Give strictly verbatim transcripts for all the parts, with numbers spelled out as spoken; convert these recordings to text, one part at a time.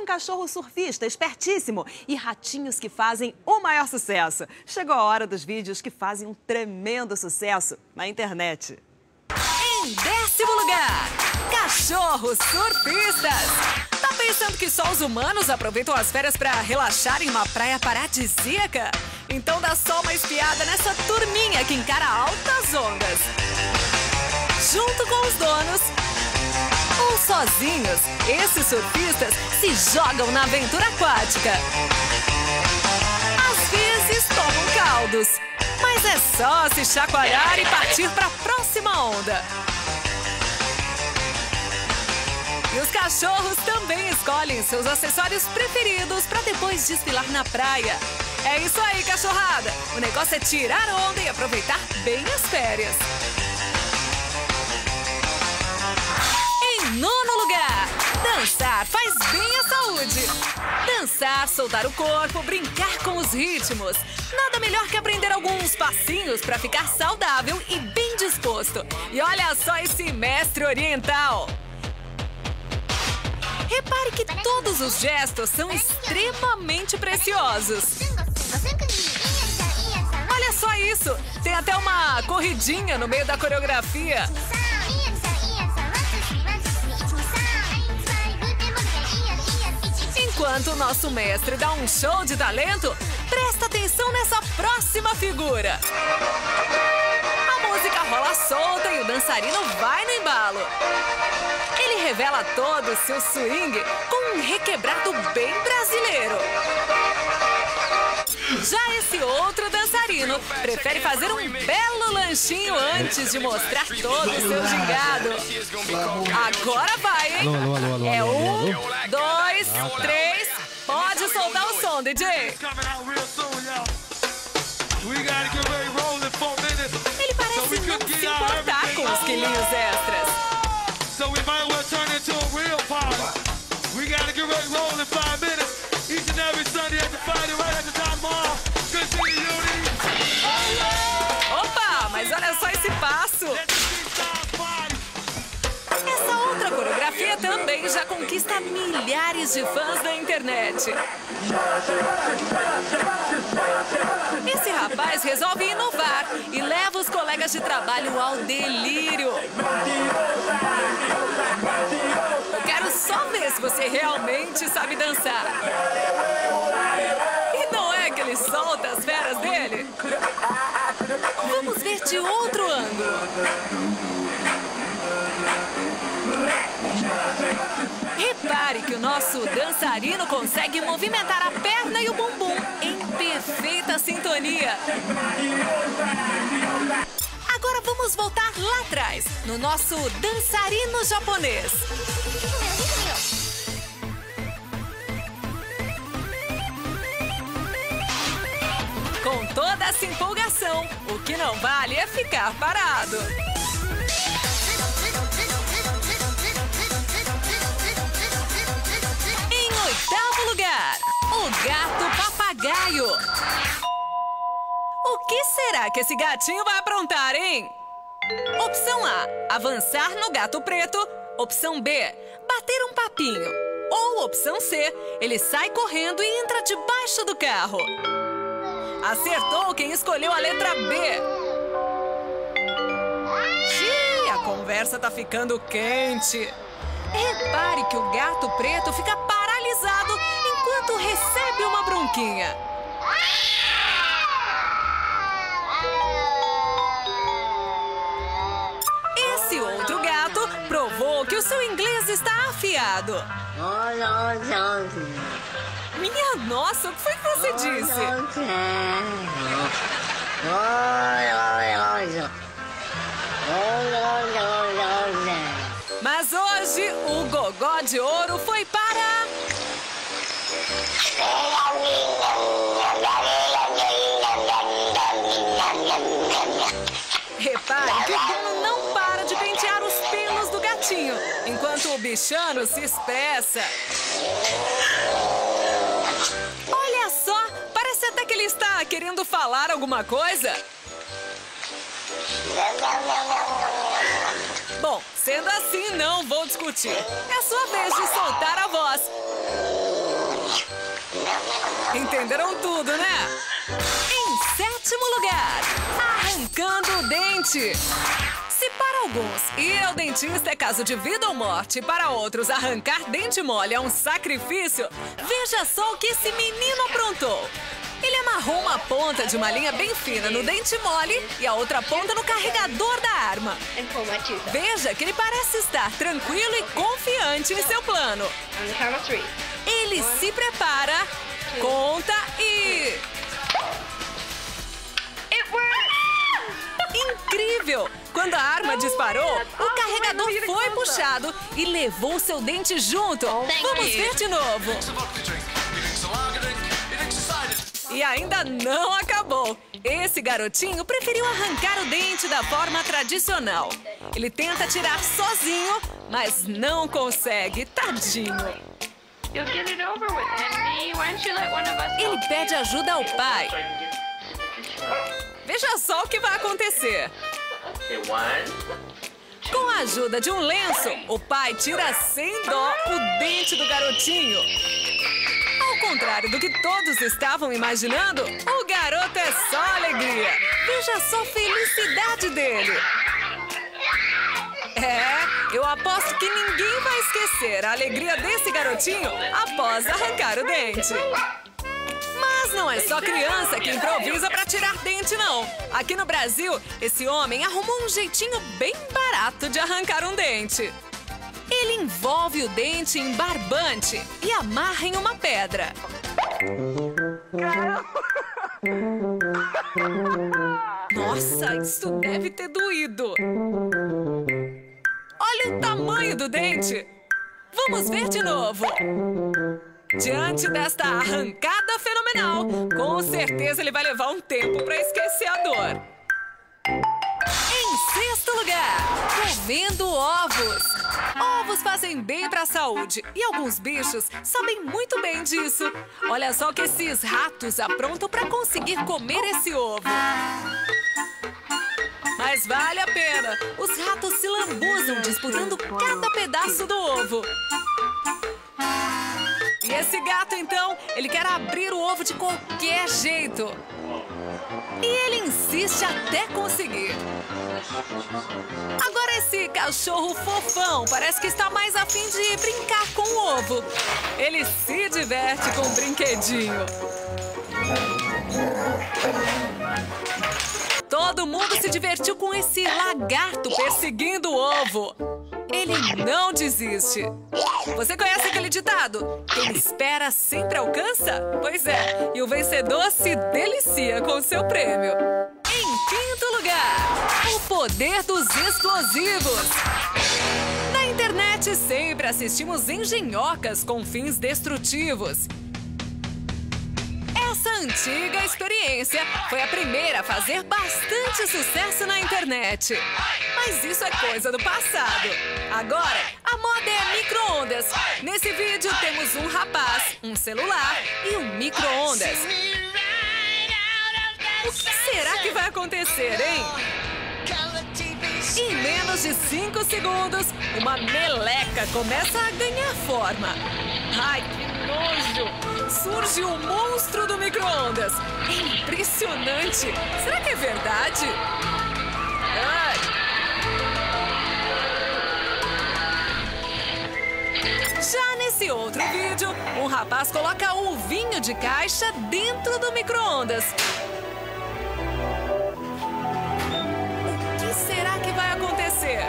cachorro surfista espertíssimo e ratinhos que fazem o maior sucesso. Chegou a hora dos vídeos que fazem um tremendo sucesso na internet. Em décimo lugar, cachorros surfistas. Tá pensando que só os humanos aproveitam as férias pra relaxar em uma praia paradisíaca? Então dá só uma espiada nessa turminha que encara altas ondas. Junto com os donos ou sozinhos, esses surfistas se jogam na aventura aquática. Às vezes tomam caldos, mas é só se chacoalhar e partir para a próxima onda. E os cachorros também escolhem seus acessórios preferidos para depois desfilar na praia. É isso aí, cachorrada! O negócio é tirar onda e aproveitar bem as férias. Em nono lugar, dançar faz bem à saúde. Dançar, soltar o corpo, brincar com os ritmos. Nada melhor que aprender alguns passinhos para ficar saudável e bem disposto. E olha só esse mestre oriental. Repare que todos os gestos são extremamente preciosos. Olha só isso! Tem até uma corridinha no meio da coreografia. Enquanto o nosso mestre dá um show de talento, presta atenção nessa próxima figura. A música rola solta e o dançarino vai no embalo. Ele revela todo o seu swing com um requebrado bem brasileiro. Já esse outro dançarino prefere fazer um belo lanchinho antes de mostrar todo o seu gingado. Agora vai, hein? Alô, alô, alô, é alô, um, alô, alô. dois, Ah, tá. três. Pode soltar o som, D J. Ele parece não se importar com os quilinhos extras. Opa, mas olha só esse passo. Essa outra coreografia também já conquista milhares de fãs da internet. Esse rapaz resolve inovar e leva os colegas de trabalho ao delírio. Eu quero só ver se você realmente sabe dançar. E não é que ele solta as feras dele? Vamos ver de outro ângulo. Repare que o nosso dançarino consegue movimentar a perna e o bumbum em perfeita sintonia. Agora vamos voltar lá atrás, no nosso dançarino japonês. Com toda essa empolgação, o que não vale é ficar parado. Em oitavo lugar, o gato papagaio. O que será que esse gatinho vai aprontar, hein? Opção A, avançar no gato preto. Opção B, bater um papinho. Ou opção C, ele sai correndo e entra debaixo do carro. Acertou quem escolheu a letra B. Xiii, a conversa tá ficando quente. Repare que o gato preto fica paralisado enquanto recebe uma bronquinha. Esse outro gato provou que o seu inglês está afiado. Minha nossa, o que foi que você disse? Mas hoje o gogó de ouro foi para... Repare que o dono não para de pentear os pelos do gatinho, enquanto o bichano se expressa. Olha só, parece até que ele está querendo falar alguma coisa. Bom, sendo assim, não vou discutir. É sua vez de soltar a voz. Entenderam tudo, né? Em sétimo lugar, arrancando o dente. Se para alguns ir ao dentista é caso de vida ou morte, para outros arrancar dente mole é um sacrifício, veja só o que esse menino aprontou. Ele amarrou uma ponta de uma linha bem fina no dente mole e a outra ponta no carregador da arma. Veja que ele parece estar tranquilo e confiante em seu plano. Ele se prepara, conta e... Incrível! Quando a arma disparou, o carregador foi puxado e levou seu dente junto. Vamos ver de novo. E ainda não acabou. Esse garotinho preferiu arrancar o dente da forma tradicional. Ele tenta tirar sozinho, mas não consegue. Tadinho. Ele pede ajuda ao pai. Veja só o que vai acontecer. Com a ajuda de um lenço, o pai tira sem dó o dente do garotinho. Ao contrário do que todos estavam imaginando, o garoto é só alegria. Veja só a felicidade dele. É, eu aposto que ninguém vai esquecer a alegria desse garotinho após arrancar o dente. Mas não é só criança que improvisa para tirar dente, não. Aqui no Brasil, esse homem arrumou um jeitinho bem barato de arrancar um dente. Ele envolve o dente em barbante e amarra em uma pedra. Nossa, isso deve ter doído. Olha o tamanho do dente. Vamos ver de novo. Diante desta arrancada fenomenal, com certeza ele vai levar um tempo para esquecer a dor. Em sexto lugar, comendo ovos. Ovos fazem bem para a saúde e alguns bichos sabem muito bem disso. Olha só o que esses ratos aprontam para conseguir comer esse ovo. Mas vale a pena. Os ratos se lambuzam disputando cada pedaço do ovo. E esse gato, então, ele quer abrir o ovo de qualquer jeito. E ele insiste até conseguir. Agora esse cachorro fofão parece que está mais a fim de brincar com o ovo. Ele se diverte com o brinquedinho. Todo mundo se divertiu com esse lagarto perseguindo o ovo. Ele não desiste. Você conhece aquele ditado? Quem espera sempre alcança? Pois é, e o vencedor se delicia com o seu prêmio. Em quinto lugar, o poder dos explosivos. Na internet sempre assistimos engenhocas com fins destrutivos. Essa antiga experiência foi a primeira a fazer bastante sucesso na internet. Mas isso é coisa do passado. Agora, a moda é micro-ondas. Nesse vídeo temos um rapaz, um celular e um micro-ondas. O que será que vai acontecer, hein? Em menos de cinco segundos, uma meleca começa a ganhar forma. Ai, que nojo! Surge o monstro do micro-ondas. É impressionante! Será que é verdade? Ai. Já nesse outro vídeo, um rapaz coloca um vinho de caixa dentro do micro-ondas. O que será que vai acontecer?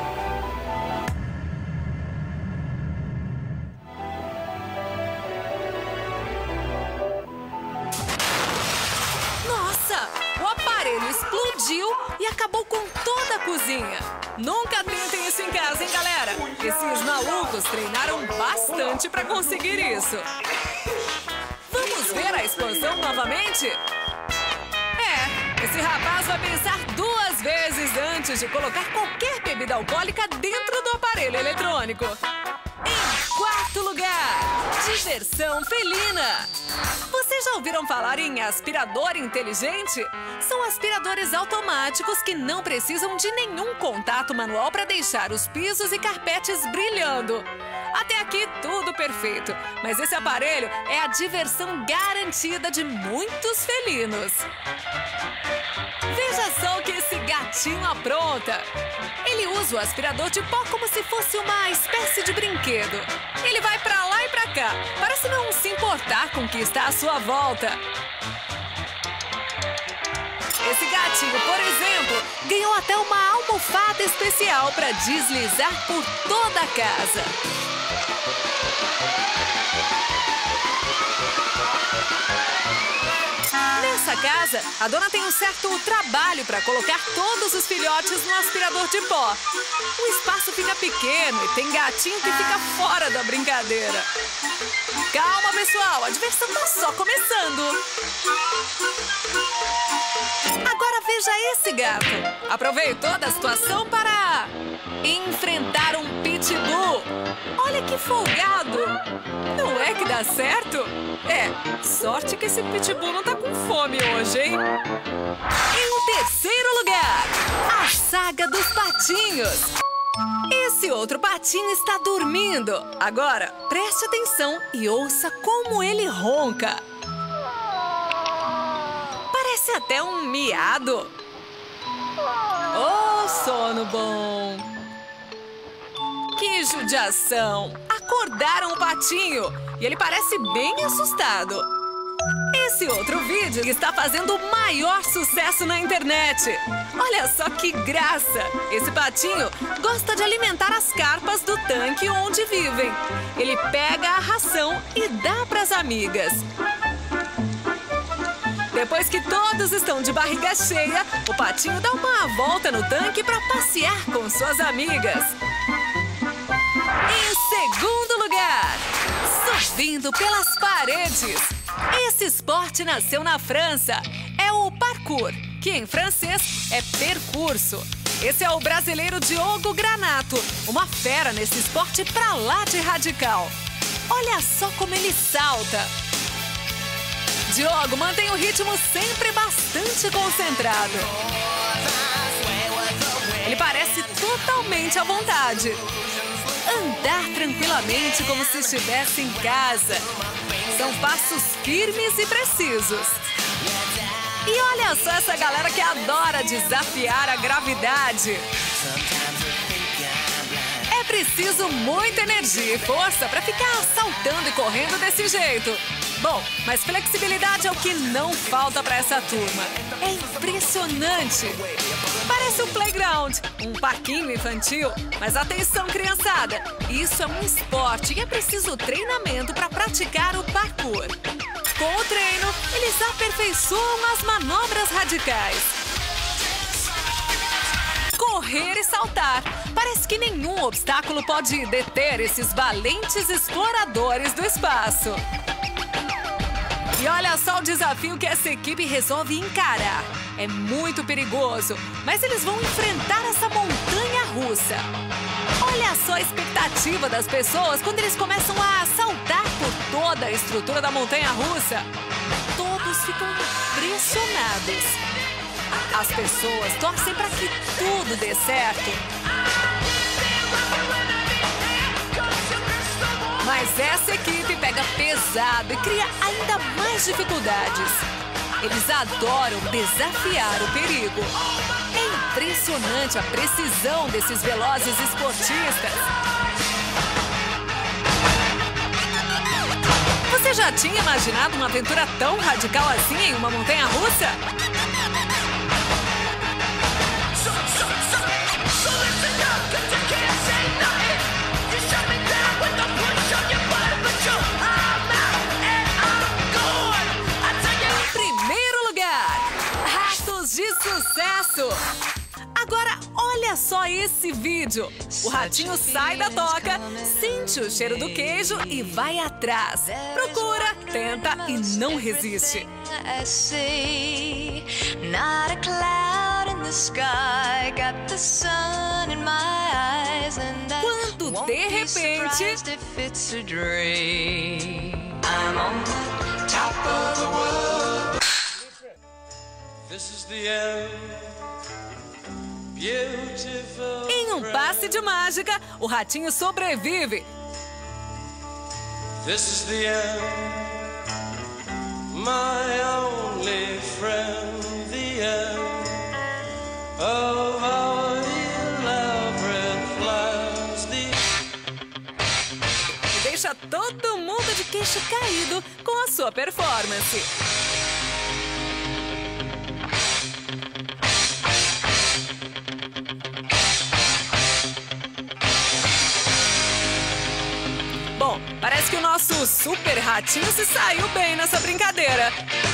Nossa! O aparelho explodiu e acabou com toda a cozinha. Nunca tentem isso em casa, hein, galera? Esses malucos treinaram bastante para conseguir isso. Vamos ver a explosão novamente? É, esse rapaz vai pensar duas vezes antes de colocar qualquer bebida alcoólica dentro do aparelho eletrônico. Em quarto lugar, diversão felina. Vocês já ouviram falar em aspirador inteligente? São aspiradores automáticos que não precisam de nenhum contato manual para deixar os pisos e carpetes brilhando. Até aqui tudo perfeito, mas esse aparelho é a diversão garantida de muitos felinos. Veja só o que esse gatinho apronta. Ele usa o aspirador de pó como se fosse uma espécie de brinquedo. Ele vai pra lá e pra cá, parece não se importar com o que está à sua volta. Esse gatinho, por exemplo, ganhou até uma almofada especial para deslizar por toda a casa. Nessa casa, a dona tem um certo trabalho para colocar todos os filhotes no aspirador de pó. O espaço fica pequeno e tem gatinho que fica fora da brincadeira. Calma, pessoal, a diversão tá só começando. Agora veja esse gato. Aproveitou da situação para enfrentar um pitbull. Olha que folgado. Não é que dá certo? É, sorte que esse pitbull não tá com fome hoje, hein? Em terceiro lugar, a saga dos patinhos. Esse outro patinho está dormindo. Agora, preste atenção e ouça como ele ronca. Parece até um miado. Oh, sono bom. Que judiação. Acordaram o patinho e ele parece bem assustado. Esse outro vídeo está fazendo o maior sucesso na internet. Olha só que graça! Esse patinho gosta de alimentar as carpas do tanque onde vivem. Ele pega a ração e dá para as amigas. Depois que todos estão de barriga cheia, o patinho dá uma volta no tanque para passear com suas amigas. Em segundo lugar, subindo pelas paredes. Esse esporte nasceu na França. É o parkour, que em francês é percurso. Esse é o brasileiro Diogo Granato, uma fera nesse esporte pra lá de radical. Olha só como ele salta. Diogo mantém o ritmo sempre bastante concentrado. Ele parece totalmente à vontade. Andar tranquilamente como se estivesse em casa. São passos firmes e precisos. E olha só essa galera que adora desafiar a gravidade. É preciso muita energia e força para ficar saltando e correndo desse jeito. Bom, mas flexibilidade é o que não falta para essa turma. É impressionante. Parece um playground, um parquinho infantil. Mas atenção, criançada, isso é um esporte e é preciso treinamento para praticar o parkour. Com o treino, eles aperfeiçoam as manobras radicais. Correr e saltar. Parece que nenhum obstáculo pode deter esses valentes exploradores do espaço. E olha só o desafio que essa equipe resolve encarar. É muito perigoso, mas eles vão enfrentar essa montanha russa. Olha só a expectativa das pessoas quando eles começam a saltar por toda a estrutura da montanha russa. Todos ficam impressionados. As pessoas torcem para que tudo dê certo. Mas essa equipe pega pesado e cria ainda mais dificuldades. Eles adoram desafiar o perigo. É impressionante a precisão desses velozes esportistas. Você já tinha imaginado uma aventura tão radical assim em uma montanha-russa? De sucesso! Agora, olha só esse vídeo. O ratinho sai da toca, sente o cheiro do queijo e vai atrás. Procura, tenta e não resiste. Quando, de repente... Em um passe de mágica, o ratinho sobrevive. This is the end, my only friend, the end of our elaborate plans. The... E deixa todo mundo de queixo caído com a sua performance. Bom, parece que o nosso super ratinho se saiu bem nessa brincadeira.